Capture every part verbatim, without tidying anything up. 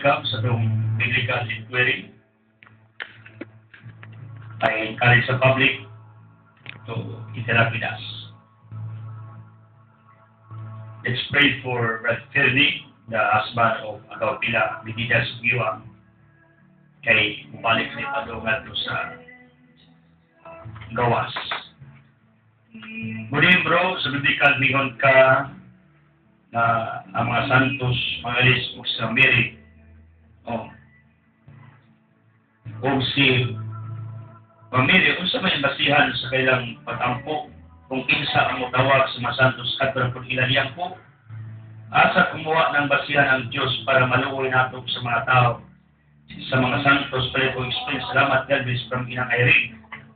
welcome sa itong biblical inquiry. I encourage the public to interact with us. Let's pray for Brother Fernie, the husband of Agawpila, Binidas Giwang, kay bumalik ni Padungan to sa gawas. Muli bro, sa biblical mingon ka na ang mga santos, mga alis o sa Mary, o o si Mary, kung sa may basihan sa kailang pag-ampo, kung kinsa ang mutawag sa mga santos katulad kung ilaliyang po, asa kumuha ng basihan ang Diyos para maluoy nato sa mga tao, sa mga santos, pala ko explain, salamat Elvis from Inang Irene.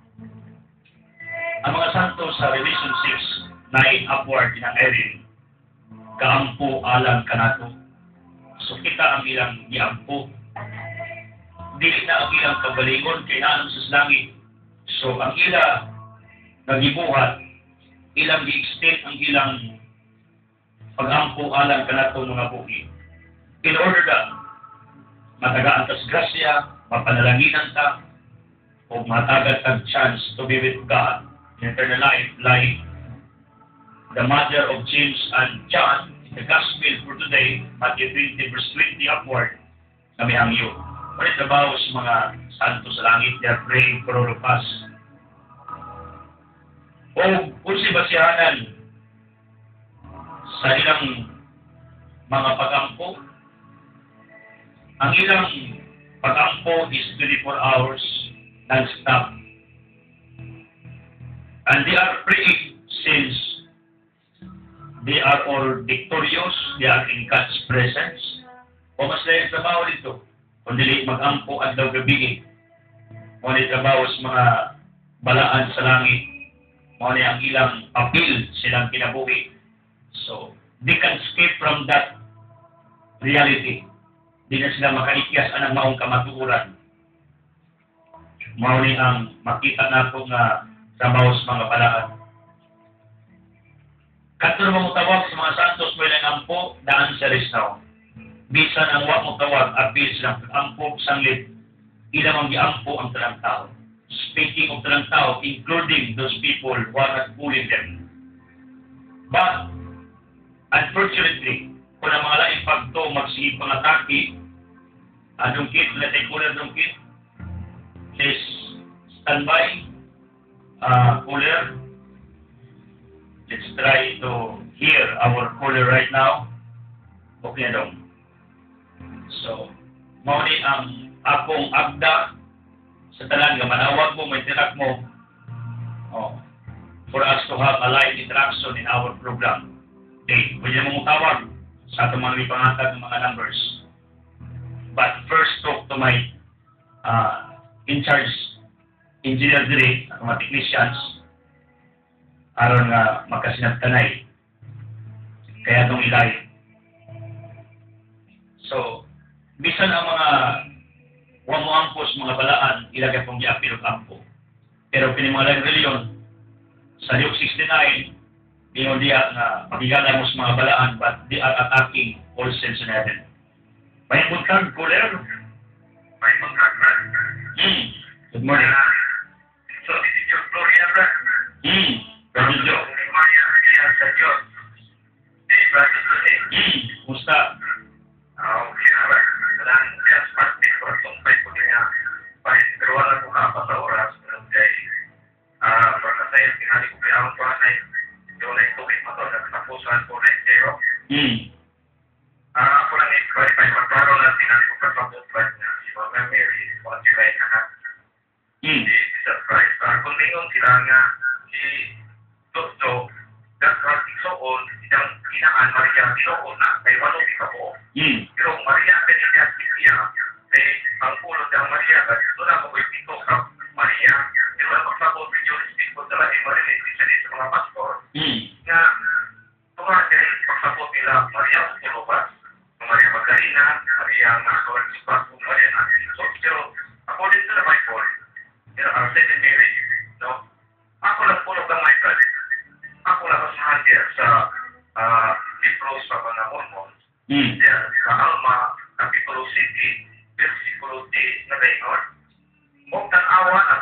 Ang mga santos sa Revelation six, nine upward Inang Irene, kaampo alam kanato. So kita ang ilang giampo. Dili na ang ilang kagalingon kay naanong sa langit. So ang ila nagibuhat, ilang gi-extend ang ilang pag-ampo alam kanato mga buhi. In order na matagaan tas grasya, mapanalanginan ta, o matagal tag chance to be with God in eternal life, like the mother of James and John in the Gospel for today, Matthew twenty, verse twenty upward, kami hangyo. Ulit trabaho sa mga santo sa langit, they are praying for all of us. O kung si basihanan sa ilang mga pag-ampo, ang ilang pag-ampo is twenty-four hours non-stop. And they are praying since they are all victorious, they are in God's presence. O mas dahil trabaho dito, kung dili mag-ampo at daw gabi, ngunit trabaho sa mga balaan sa langit, ngunit ang ilang appeal silang kinabuhi. So, they can escape from that reality. Di na sila makaikyas anang maong kamatuuran. Ngunit ang makita nato nga trabaho sa mga balaan. Katulad mo tawag sa mga santos mo ilang ampo, the answer is no. Bisan ang wa mo tawag, apil silang ampo, sanglit, ilang ang giampo ang talang tao. Speaking of talang tao, including those people who are not fooling them. But, unfortunately, kung ang mga laing pagto magsige pangatake, anong kit, letay cooler anong kit, please stand by, uh, cooler. Let's try to hear our caller right now. Okay na daw. So, mauni ang akong agda sa tanan nga manawag mo, may interact mo oh, for us to have a live interaction in our program. Okay, pwede mong tawag sa atong mga ipangatag ng mga numbers. But first, talk to my uh, in-charge engineer dire, at mga technicians, aron nga makasinagtanay kaya itong ilay. So, bisan ang mga wamuampos, mga balaan, ilagay pong giapilog ampo. Pero pinimalagang reliyon, sa Luke sixty-nine, diyon diya nga magigala mo sa mga balaan, but they are attacking all cells in heaven. May buntag, caller? May buntag, brad? Hmm. Good morning. Uh, so, this is your Gloria, brad? Hmm. Brother Joe. Maria, Maria, sa Diyos. Hey, Brother Joe. Hmm. Kumusta? Okay, brad. Kadang yes, pasti ko tumpay ko niya. Pahit pero wala ko ka sa oras ng day. Ah, para sa iyo tinali ko kaya ako ay doon ay tubig mo to sa pusuan ko na zero. Hmm. Ah, ako lang i-clarify ko para na tinali ko ka sa pusuan niya. Si Mama Mary, what you like na. Hmm. Di surprise. Ah, kung mingon sila nga si Dosto, that was igsoon, isang kinaan Maria igsoon na kay walo ka po. Hmm. Pero Maria kanina siya, eh, ang ulo ng Maria, doon ako ko'y pito sa Maria, pero ang magsabot ng Diyos, pito talaga yung marinig sa mga pastor, hmm. na tumasin, pagsabot nila, Maria Utulobas, Maria Magdalena, Maria Nakawal Sipas, Maria Nakawal. Pero according to the Bible, there are seven Mary, no? Ako lang puno ka my God. Ako lang kasahan diya sa uh, Biplos sa mga Mormons. Mm. Diya, sa Alma, Capitulo City,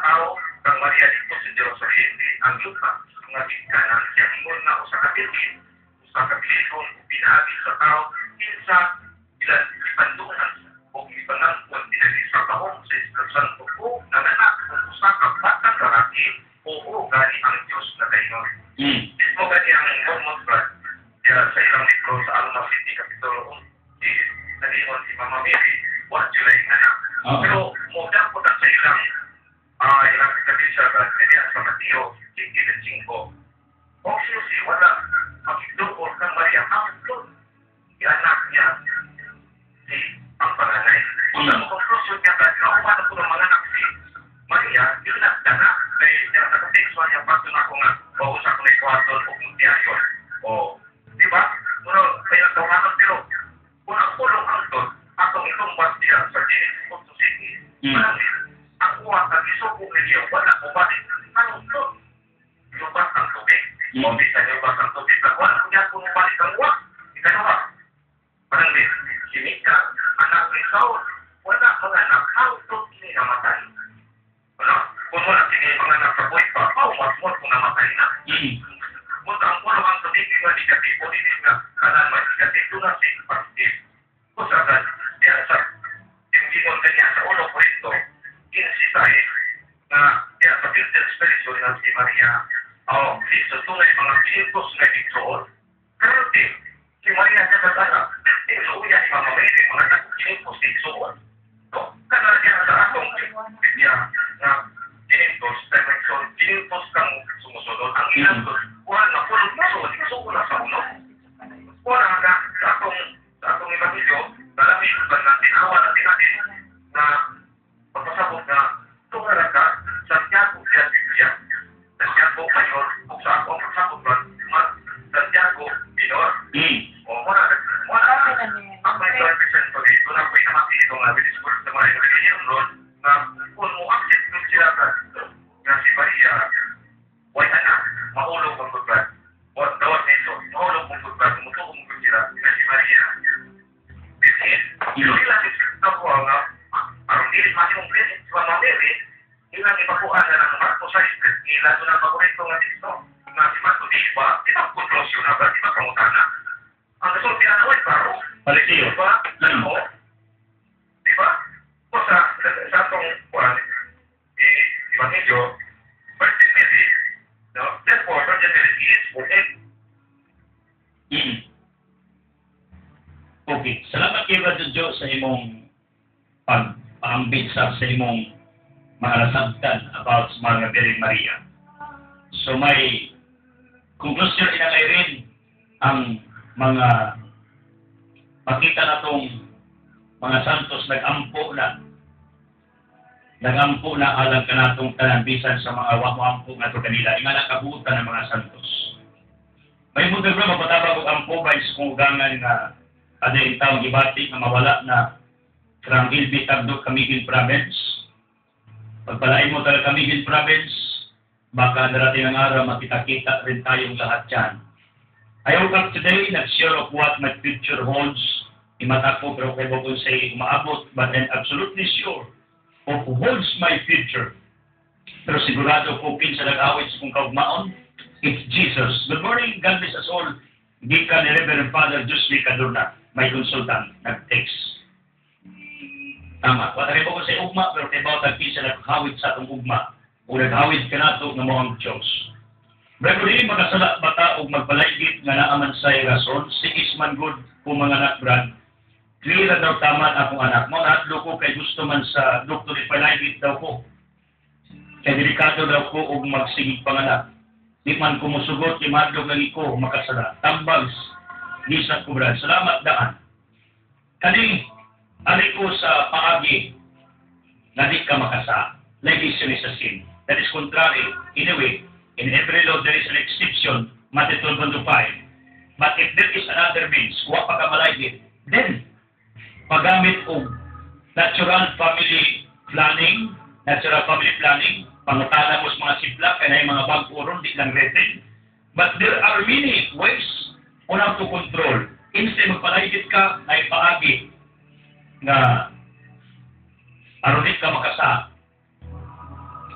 tao kang Maria dito sa Jerusalem ang yuta nga gikanan siya ingon nga usa ka bilin usa ka bilin pinaagi sa tao kinsa ilan ipandunan o ipanangkon dinali sa kahong sa istasyon o nanganak kung usa ka batang lalaki oo gani ang Diyos na dayon. Mm. Mismo gani ang hormone brad sa ilang libro sa Alma City Kapitulo one si nalingon si Mama Mary one July nga na. Uh-huh. Pero muna po na sa ilang uh, ilang kadisya brad kaya sa Mateo fifteen O si wala makitungkol kang Maria ang doon anak niya si ang panganay. Kung Mm. ang conclusion niya brad na umano po ng mga anak si Maria yun na dana kaya nakateksuan niya pato na ko nga pausa ko na ikwaton o kung diyayon o di ba? Pero kaya tawanan pero kung ang pulong ang doon atong itong basya sa Genesis one to six Mm. malamig ang uwat ang isupong niya wala ko balik ang doon lubat ang tubig Mm. o bisa lubat ang tubig na wala ko niya kung balik ang uwat ikalawa parang may si Mika anak ni Saul wala mga anak ang doon ni namatay ano? Kung wala sini mga anak sa buhay pa oh mas mo kung namatay na Mm. Punta ang pulo ang tubig nga negatibo din nga kanan mas negatibo na si positive. Kung sa kan, kaya sa yung gingon kanya sa ulo ko ito, kinsisay na kaya sa filter spiritual ng si Maria o si sa tunay mga pintos na igsoon. Pero di, si Maria sa katana, igsoon niya si Mama Mary, mga pintos na igsoon. So, kanan niya sa atong bigya na pintos na igsoon, pintos kang sumusunod. Ang ilang doon, wala na pulong igsoon, igsoon na sa ulo. Wala na sa atong sa atong ibangilyo, nalamig ba na tinawa natin natin na pagpasabot na tungaran ka Santiago kaya Biblia. Santiago Mayor, kung sa ako ang pagsabot ba, Santiago Minor. Mm. O wala, wala. Ang may represent pa dito na po inamati ito nga, biniskulit sa mga religion ron, na kung mo accept nung sila ka, na si Maria, wala na, mahulog ang pagbat. O dawat nito, mahulog ang pagbat, tumutukong mo sila, na si Maria. Bisin, pero ilang ito po nga, ang dilis mati mong bilis, si Mama Mary, ilang ipakuhan na ng Marco sa script, ilang doon ang paborito nga dito, na si Marco, di ba? Di ba kontrosyon na ba? Di ba kamutana? Ang gusto pinanaway, paro, Palisiyo. di ba? Ano? Di ba? O sa, sa atong kuhan, di, di ba medyo, Virgin Mary, no? Therefore, Virgin Mary is forever. Mm. Okay. Salamat kay Brother Joe sa imong pag-paambit sa sa imong mga nasabtan about sa mga Birhen Maria. So may conclusion inangay rin ang mga makita na tong mga santos nag-ampo na nag-ampo na alang kanatong tanambisan sa mga wamo-ampo nga to kanila ingala kabuutan ng mga santos. May mundo bro mapatabag og ampo ba sa kung ugangan nga ada yung taong ibati na mawala na from Ilbi Tagdok, Camiguin Province. Pagpalain mo talaga Camiguin Province, baka darating ang araw makita-kita rin tayong lahat dyan. I woke up today, not sure of what my future holds. Imata ko, pero kay Bokon say umaabot, but I'm absolutely sure of who holds my future. Pero sigurado ko pinsa nag-awit sa kong kaugmaon, it's Jesus. Good morning, God bless us all. Gikan ni Reverend Father Jusli Cadurna, may consultant, nag-text. Tama. Wala rin po ko sa ugma, pero kay bawat pinsa naghawid sa atong ugma, o naghawid ka na ito ng mga Diyos. Pero rin magkasala bata o magpalaigit nga naaman sa rason, si Isman Good kung mga anak brad, clear na daw tama akong anak mo, natlo ko kay gusto man sa doktor ipalaigit daw ko. Kaya delikado daw ko o magsigig panganak. Di man kumusugot, di madlog lagi ko makasala. Tambags, gisak ko brad. Salamat daan. Kani, ali ko sa paagi na di ka makasa. Legation is a sin. That is contrary. Anyway, in every law there is an exception, Matthew twelve one to five. But if there is another means, kuha pa ka malaygit, then, paggamit og natural family planning, natural family planning, pangutana mo sa mga sipla, kaya mga bag-uron, di lang rated. But there are many ways on how to control. Instead magpalaygit ka, na ipaagi na aron di ka makasa.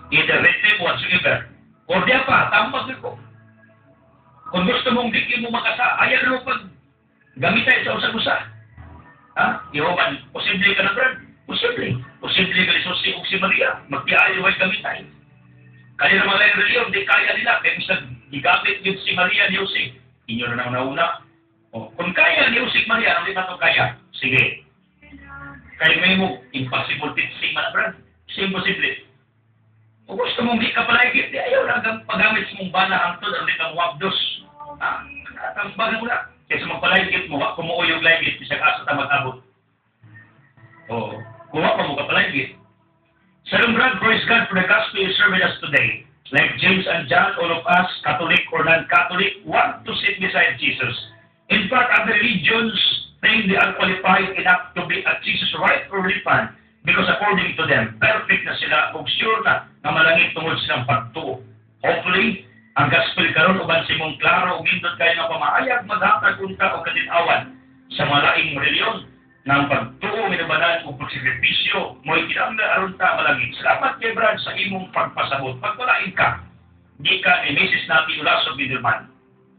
either rhythm whatsoever. O diya pa, tambag ko. Kung gusto mong di mo makasa, ayaw mo pag gamitin sa usag-usa. Ha? Iwaman, posible ka na, Brad? Posible. Posible ka ni Susi o si Maria. Magtiayo ay gamitin. Kaya naman lang reliyon, di kaya nila. Kaya gusto gigamit yun si Maria ni Jose. Inyo na nang nauna. O, kung kaya ni Jose Maria, ano ba ito kaya? Sige. Kaya may mo, impossible teaching man, Brad. Kasi imposible. O gusto mong di ka palagit, di ayaw lang kang paggamit sa mong bana ang to, ang likang wabdos. Ha? Ang baga mo na. Kaya sa mong palagit mo, kumuo yung lagit, bisag asa ta mag-abot. O, kuha pa mo ka palagit. Shalom, Brad. Praise God for the gospel you serve with us today. Like James and John, all of us, Catholic or non-Catholic, want to sit beside Jesus. In fact, other religions think they are qualified enough to be at Jesus' right or refund because according to them, perfect na sila o sure na na malangit tungod silang pagtuo. Hopefully, ang gospel karon uban si mong klaro o mindot kayo nga pamaayag maghatag unta o katinawan sa malaing reliyon na ang pagtuo, minabanan o pagsakripisyo mo'y kinanglan aron ta malangit. Salamat kay Brad sa imong pagpasabot. Pagpalain ka, di ka ni Missus Nati Ulaso Biderman.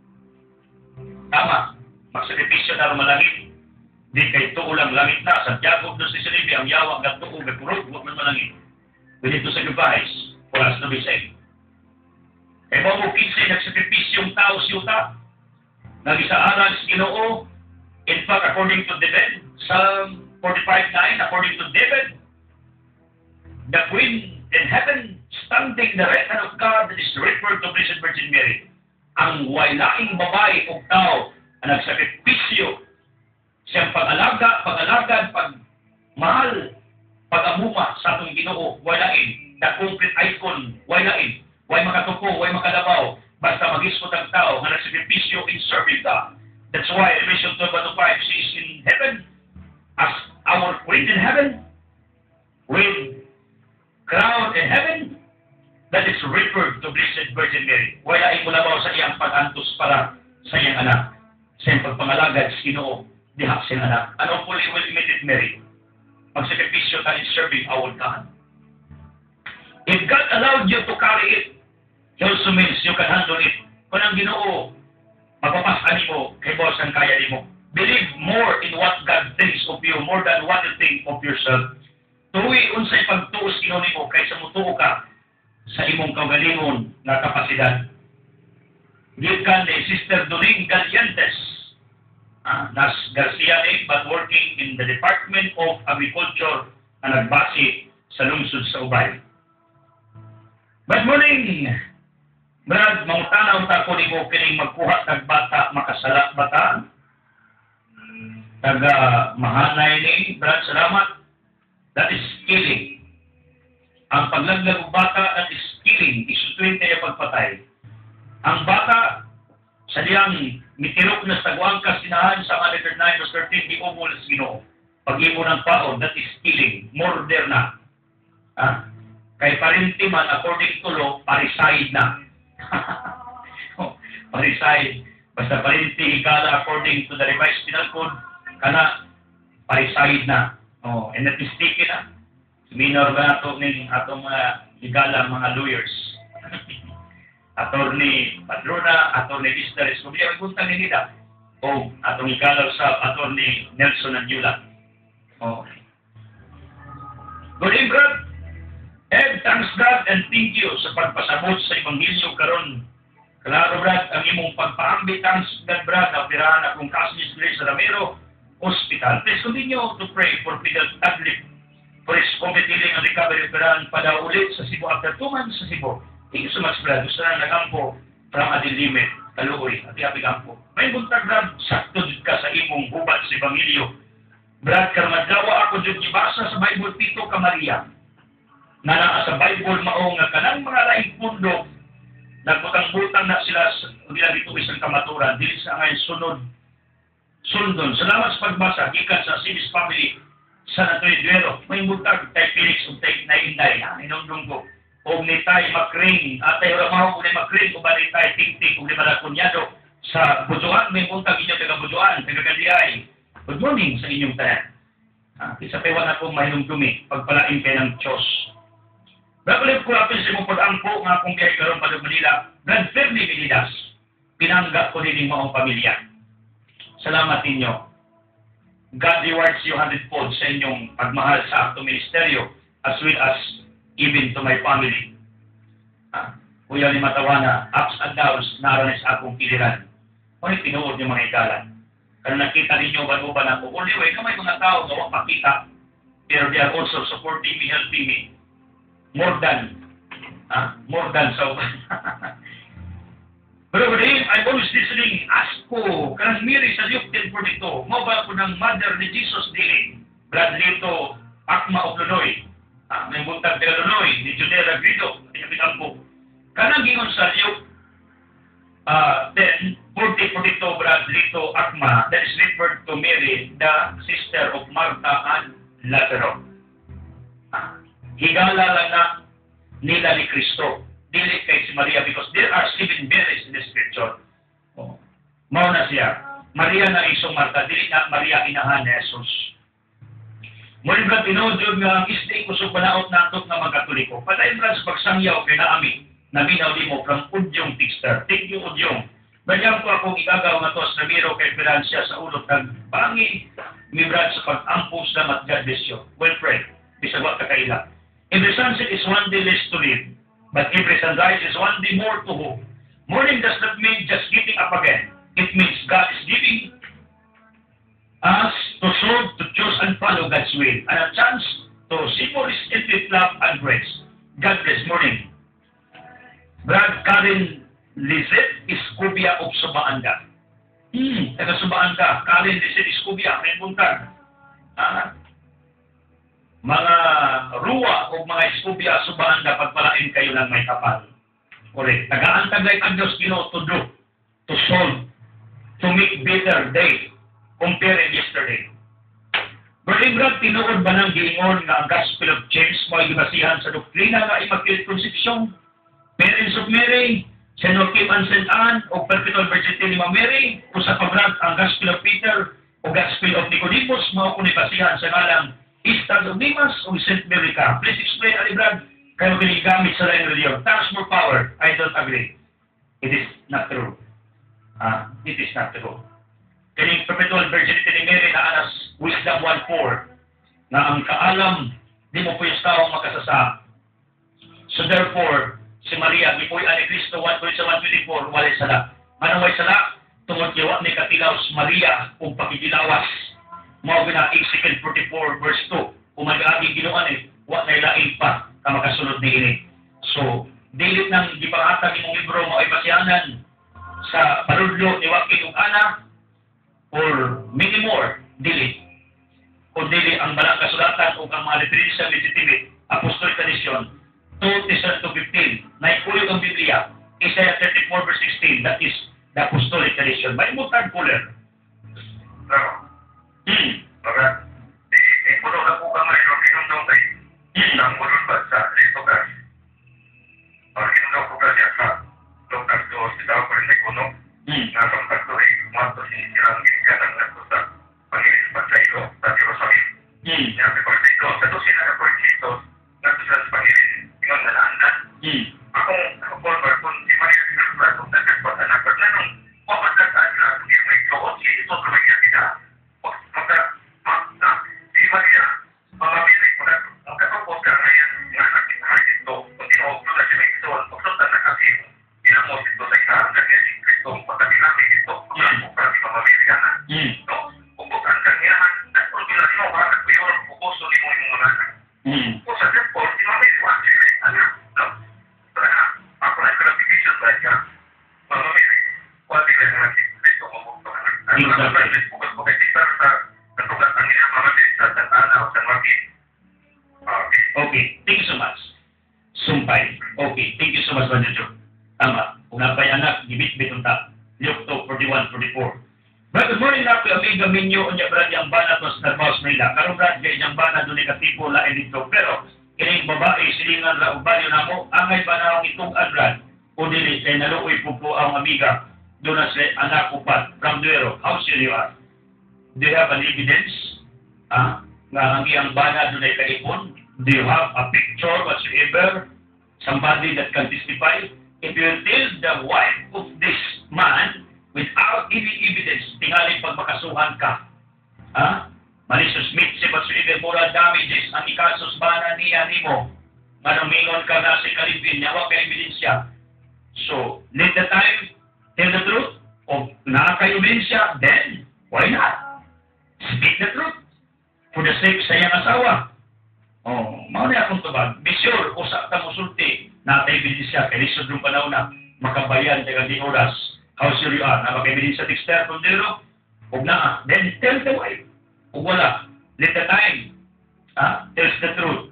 Tama, magsakripisyo na rin malangit. Di kay tuo lang langit na. Santiago dos ni Silibi, ang yawa ang tuo, may purog, huwag man malangit. We need to sacrifice for us to be saved. Kaya mo mo kinsay nagsakripisyong tao siyuta, nagisaaran sa Ginoo. In fact, according to David, Psalm forty-five nine, according to David, the Queen in heaven, standing the right hand of God, that is referred to Blessed Virgin Mary, ang walaing babae o tao ang nagsakripisyo, siyang pag-alaga, pag-alagad, pag-mahal, pag-amuma sa atong Ginoo, walain, the complete icon, walain, way makatupo, way makalabaw, basta mag-iskot ang tao nga nagsakripisyo in serving God. That's why Ephesians twelve one to five says in heaven, as our Queen in heaven, with crown in heaven, that is referred to Blessed Virgin Mary. Wala ay mulabaw sa iyang pag-antos para sa iyang anak. Sa iyang pagpangalagad sa Ginoo, diha sa iyang anak. Ano po will imitate Mary? Magsakripisyo ka in serving our God. If God allowed you to carry it, He also means you can handle it. Kung ang Ginoo, mapapasan mo kay boss ang kaya mo. Believe more in what God thinks of you more than what you think of yourself. Tuwi unsay pagtuos Ginoo nimo kaysa mutuo ka sa imong kaugalingon nga kapasidad. Gikan ni Sister Doring Galiantes, ah, nas Garcia ni, but working in the Department of Agriculture na nagbase sa lungsod sa Ubay. Good morning! Brad, mangutanaw ta ko nimo kining magkuha tag bata makasalak bata. Taga mahanay ni Brad, salamat. That is killing. Ang paglaglag ng bata, that is killing. Isutuin tayo pagpatay. Ang bata, sa diyang mitirok na sa guangkas sinahan sa one hundred nine verse thirteen, di umul sa Ginoo. Pag-imo ng paon, that is killing. Murder na. Ah? Kay parinti man, according to law, parricide na. Parricide. Basta parinti, ikala, according to the revised penal code, kana, parricide na. Oh, and that is taken na. Minor ba nato ng atong mga ligala mga lawyers. Attorney Padrona, Attorney Mister Escobia, ang buntang ni Nida. O atong ikalaw sa Attorney Nelson Anjula. Oh. Good evening, Brad. Ed, thanks God and thank you sa pagpasabot sa Ebanghelyo karon. Klaro, Brad, ang imong pagpaambi, thanks God, Brad, na operahan akong kaso ni Grace Ramiro Hospital. Please continue to pray for Fidel Taglip for his competiling and recovery operahan pada ulit sa Cebu after two months sa Cebu. Thank you so much, Brad. Gusto na nag-ampo from Adil Limit, Kaluoy, at iapig ampo. May buntag, Brad, sakto ka sa imong hubat sa Ebanghelyo. Brad, karmadlawa ako dyan ibasa sa Bible Tito ka Maria. Na naa sa Bible mao nga kanang mga laing pundo nagbutang-butang na sila nila dito isang kamaturan dili sa ngayon sunod sundon. Salamat sa pagbasa gikan sa Simis Family sa Antonio Duero. May butag tay Felix ug tay Nainday ha inungdong ko og ni tay Macring atay Ramaho ug ni Macring ug ni tay Tingting ug ni Malakunyado sa Butuan. May butag inyo taga Butuan taga Galiay. Good morning sa inyong tanan. Ah, isa pa iwan ako mahinong dumi pagpalain kayo ng Diyos. Nakulit ko apil sa mong pag-ampo nga kung kaya karoon pa Manila, Brad Fernie Vinidas, pinanggap ko din yung mga pamilya. Salamat ninyo. God rewards you hundredfold sa inyong pagmahal sa akto ministeryo as well as even to my family. Ah, Kuya ni Matawana, ups and downs, naroon sa akong piliran. Ngunit tinuod niyo mga ikalan. Kaya nakita ninyo ba mo ba na po, anyway, kamay mga tao na wak makita, pero they are also supporting me, helping me. More than, ah, more than so. Pero kadayim, I'm always listening, ask ko, kanang miri sa Luke ten forty-two, mo ba po ng mother ni Jesus dili? Brad Lito, Akma of Lunoy, ah, may buntag de Lunoy, ni Junera Guido, pinapitan po. Kanang gingon sa Luke uh, ten forty-two, Brad Lito, Akma, that is referred to Mary, the sister of Martha and Lazarus. Ah, higala lang na nila ni Kristo. Dili kay si Maria because there are seven Marys in the scripture. Oh. Mao na siya. Maria na isong Marta, dili na Maria inahan ni Jesus. Muli ba tinudyo nga ang isday kusog panaot natok na mga Katoliko. Patayin ba sa pagsangyaw kay naami na binaw di mo from Udyong Tixter. Thank you Udyong. Bagyang ko akong igagaw nga to sa Ramiro kay Francia sa ulot ng pangi mi Brad sa pag-ampos na matgadesyo. Well friend, bisag wa ka kaila. Every sunset is one day less to live. But every sunrise is one day more to hope. Morning does not mean just getting up again. It means God is giving us to serve, to choose and follow God's will. And a chance to symbolize it with love and grace. God bless morning. Brad Karen Lizette Escobia of Subaanda. Hmm, taga Subaanda. Karen Lizette Escobia, may buntag. Ah, mga ruwa o mga Escobia subahan na pagpalain kayo ng may kapal. Correct. Tagaan-tagay ang Diyos Ginoo to do, to solve, to make better day compared yesterday. Berlibrad, tinuod ba ng giingon nga ang Gospel of James mo ay gibasihan sa doktrina nga Immaculate Conception, Parents of Mary, Saint Joachim and Saint Anne, o Perpetual Virginity ni Ma'am Mary, o sa pabrad ang Gospel of Peter, o Gospel of Nicodemus, mao kung ibasihan sa ngalang Easter of Nimas o Saint Mary ka. Please explain, Alibrad, kayo ginigamit sa laing reliyon. Thanks more power. I don't agree. It is not true. Ah, it is not true. Kaning Perpetual Virginity ni Mary na anas Wisdom one four na ang kaalam di mo po yung taong makasasa. So therefore, si Maria, di po yung ani Cristo one twenty-four, walay sala. Manaway sala, tungod kiwa ni katilaw si Maria kung pakikilawas. Mao gina Ezekiel forty-four verse two. Kung mag-aaging ginoan eh, wa na ilain pa ka makasunod ni ini. So, dilit ng gipangatag imong libro mo ay basihanan sa parudlo ni Joaquin ug Ana or many more dilit. Kung dili ang balang kasulatan o ang mga literature legitimate apostolic tradition two to fifteen na ikuyog ang Biblia Isaiah thirty-four verse sixteen, that is the apostolic tradition. May mutag puler. No. Hmm. Maka, di, di puno na po kamay o kinundong kay isang ulun ba sa Listogas. O kinundong po ka siya sa Lucas two, sila ko rin may kuno. Na sa pagtuloy, kumanto si silang ginikanan na po sa Panginoon pa sa iyo, sa Jerusalem. Niya, may pagkito, sa doon sila na pagkito, na sa Panginoon, ingon na naandan. Akong, ako po, kung di man yung sinasura, kung nagkakot na nagkakot, mapagkataan na, kung yung may tuot, si ito sa mga kita. Maka, maka, di ba niya, mga bilik mo na, ang katapos ka ngayon, nga nakitahan ito, kung tinuog mo na si may ito, kung saan na nakasin, inamos ito sa isahan na niya si Kristo, pagkatinamig ito, pagkakumpara di mamamili ka na. No? Kung bukan ka niya, nagpurbilan mo, bakit ko yun, pupuso ni mo yung mga anak. Kung sa tepos, di mamamili mo, actually, ano, no? Kaya, ako na clarification ba niya, mamamili, wati ka na si Kristo, mabuto ka na. Ano na ba, bukas mo kay Tita, sa natugat ang ina, mamamili sa Santana o San Joaquin. Okay. Okay, thank you so much. Sumpay. Okay, thank you so much, Banjo. Tama. Kung napay anak, gibit-bit unta. Luke two forty-one forty-four. But good morning na po, amiga minyo, unya brad yung bana to sa Narbaos Manila. Karong brad, kaya yung bana doon negatibo lain dito. Pero, kining babae, silingan la ubalyo na mo, angay ba na akong itugan brad? O dili, kay naluoy po po ang amiga doon na sa anak upat from Duero. How sure you are? Do you have an evidence? Ah, nga ang iyang bana doon ay kaipon? Do you have a picture whatsoever somebody that can testify. If you tell the wife of this man without any evidence, tingali pag makasuhan ka, ha? Malicious mischief at severe moral damages ang ikasos bana niya nimo. Manumingon ka na si Kalipin, yawa ka ebidensya. So, let the time tell the truth. O nakaka-ebidensya, then, why not? Speak the truth. For the sake sa iyang asawa. Oh, mauna na akong tubag. Be sure, usa ka mo sulti, nakaka-ebidensya, kaya lisod ng panahon na, makabayan tayo di oras. How sure you are? Na maka-ebidensya texter kung dero? Huwag na, then tell the wife. Huwag wala. Let the time. Ah, tells the truth.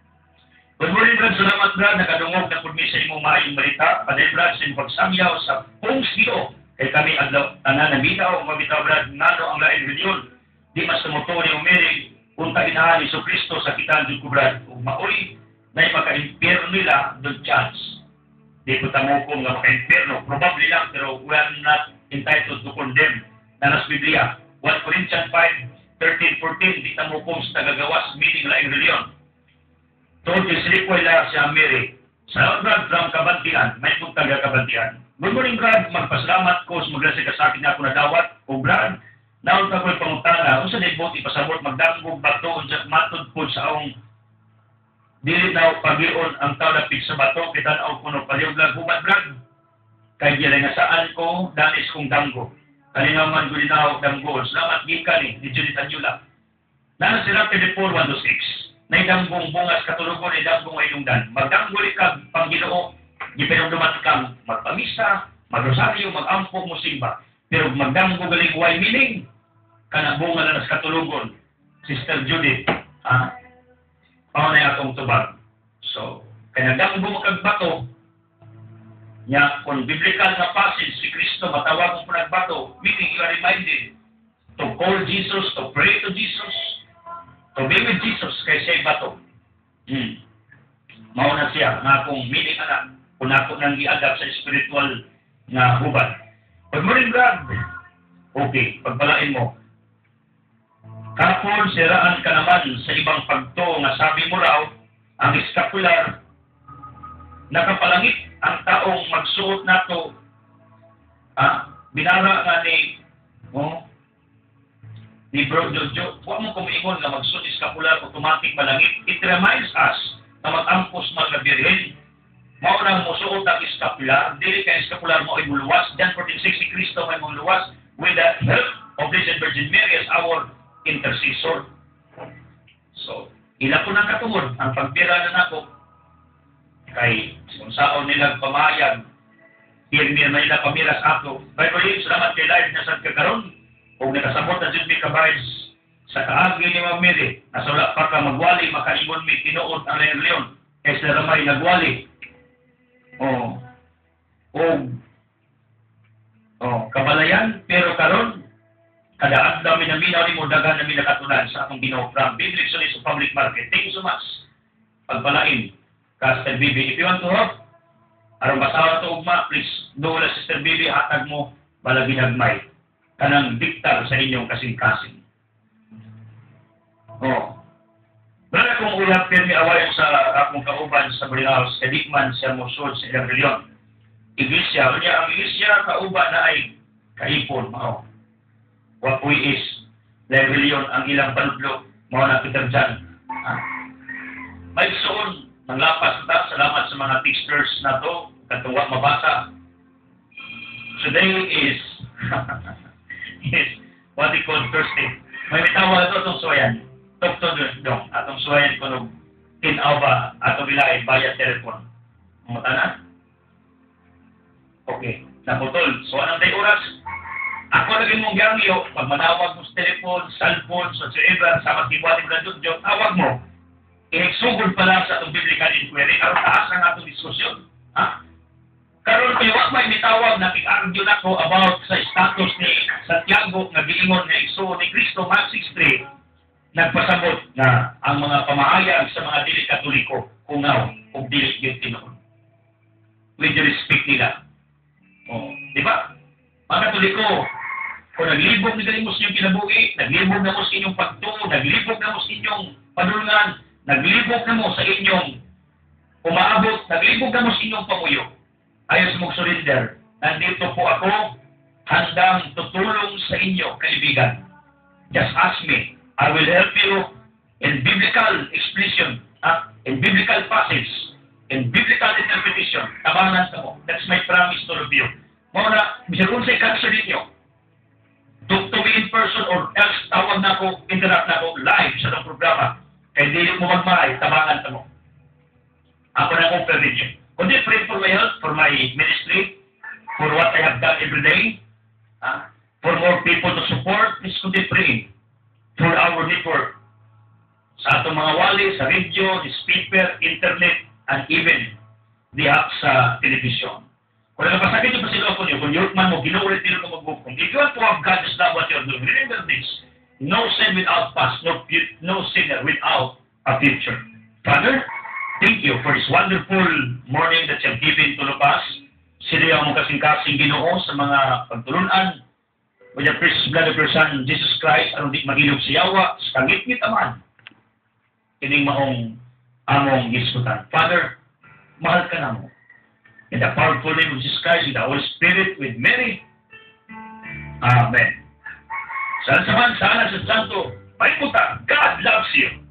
Good morning, Brad. Salamat, Brad. Nakadungog na kung sa imong maayong balita. Paday, Brad, sa imong pagsamyaw sa Pungsgio. Kaya kami adlaw, tanan na bitaw, mabitaw, Brad, nano ang lain reliyon. Di mas tumuto ni umiri, punta inahan ni Kristo sa kitaan dun ko, Brad. Kung mauli, na yung maka-impierno nila, don't chance. Di ko tamo kung nga maka-impierno. Probably lang, pero we are not entitled to condemn. Nanas Biblia. First Corinthians five, thirteen, fourteen, di tamo kung sa tagagawas, meaning laing reliyon. Told you, silipoy lang siya, Mary. Salamat, Brad, from Kabantian. May kong taga-Kabantian. Good morning, Brad. Magpasalamat ko sa maglasig ka sa akin na ako nadawat. O, Brad, naon ka ko'y pangutana. Kung sa naibot, ipasabot, magdanggog bato, matod po sa akong dili na pag-ion ang tao na pig sa bato, kita na ako kuno paliyog lang. Hubad, Brad, kay gilay nga saan ko, danis kong danggo. Kalingaman ko din ako danggo. Salamat, gikan ni, ni Judith Anyula. Nana si Rapid Report one to six. Naidanggong bungas katulugon, naidanggong ayungdan. Magdanggol ka, Panginoon, di pinundumat kang magpamisa, magrosaryo, mag-ampong mo simba. Pero magdanggo galing why meaning, kanabunga na nas katulugon, Sister Judith, ah, paunay akong tubag. So, kanagdanggo mo kag bato, nya, kung biblical na passage, si Kristo, matawag mo po nagbato, meaning you are reminded to call Jesus, to pray to Jesus, to be with Jesus, kay siya'y bato. Hmm. Mauna siya, nga akong meaning anak, kung ako nang i-adapt sa spiritual na hubad. Good morning, Brad. Okay, pagpalain mo. Kapon, siraan ka naman sa ibang pagto nga sabi mo raw, ang scapular, nakapalangit ang taong magsuot nato, ah, binara nga ni, oh, ni Bro Jojo, huwag mo kumiingon na magsuot scapular, automatic malangit. It reminds us na mag-ampos mga birhen. Maunang musuot ang scapular, dili ka scapular mo ay muluwas. John fourteen six, si Kristo may muluwas with the help of Blessed Virgin Mary as our intercessor. So, ila po ng katungod, ang pagpira na nako, kay kung saan nilang pamayag, pirmir na nila pamiras ato. By the way, salamat kay live na sa kagaron, kung nakasabot na dyan may kabayas sa kaagi ni Ma'am Mary, nasa wala pa ka magwali, makaingon may tinuod ang Leon Leon, kay sa ramay nagwali. Oh. Oh. Oh, kabalayan, pero karon kada adlaw minaminaw ni mo dagan na minakatunan sa akong Ginoo from Biblic Solution Public Market. Thank you so much. Pagpalain, Sister Bibi. If you want to help, aron basawan to ugma, please, doon na Sister Bibi, hatag mo, balagi nagmay. Kanang diktar sa inyong kasing-kasing. Oh. Wala kong ulang pirmi awayan sa akong kauban sa Barihaus, kadikman siya musod sa ilang reliyon. Iglesia, unya ang iglesia kauban na ay kaipon, mao. Wapoy is, like reliyon ang ilang panudlo, mao na Peter John. Ah. May soon, nanglapas na, salamat sa mga texters na to, katuwa mabasa. Today is, is what we call Thursday. May mitawag ito itong suwayan. Tok to dong, atong suwayan ko nung tinaw ba, atong bilay, bayad telepon. Mata na? Okay, naputol. So, anong day oras? Ako naging mong gamyo, pag manawag mo sa telepon, cellphone, whatsoever, sa matibwali mo na dudyo, tawag mo. Ineksugod pa lang sa itong biblical inquiry, aron taas ang atong diskusyon. Ha? Karon kayo, wag may mitawag na pig-argue na ko about sa status ni Santiago na giingon na igso ni Cristo, Mark six three, nagpasabot na ang mga pamahayag sa mga dili katoliko, kungaw, o dili yung tinuon. With the respect nila. O, di ba? Mga katoliko, kung naglibog ni galing mo sa inyong kinabuhi, naglibog na mo sa inyong pagtungo, naglibog na mo sa inyong padulungan, naglibog na mo sa inyong umaabot, naglibog ka mo sa inyong pamuyo, ayos mong surrender, nandito po ako, handang tutulong sa inyo, kaibigan. Just ask me. I will help you in biblical explanation, uh, in biblical passage, in biblical interpretation. Tabangan mo. That's my promise to all of you. Muna, bisag kung sa'y cancer ninyo, talk to me in person or else tawag na ako, interrupt na ako live sa itong programa. Kaya di mo magmahay, tabangan mo. Ako na kong pwede ninyo. Kundi pray for my health, for my ministry, for what I have done every day, uh, for more people to support, please kundi pray through our network. Sa atong mga wali, sa radio, newspaper, internet, and even the app sa television. Kung nagpasakit yung pasiloko niyo, kung youth man mo, ginuulit nyo na magbukong. If you want to have God, just love what you're doing. Remember this. No sin without past, no, no sinner without a future. Father, thank you for this wonderful morning that you have given to us. Sila ang kasing-kasing Ginoo sa mga pagtulunan. With the precious blood of your Son, Jesus Christ, anong di magilog sa yawa, sa kangit-ngit aman. Kining mahong among giskutan. Father, mahal ka na mo. In the powerful name of Jesus Christ, with the Holy Spirit, with Mary. Amen. Saan sa man, sana sa Santo, paiputa, God loves you.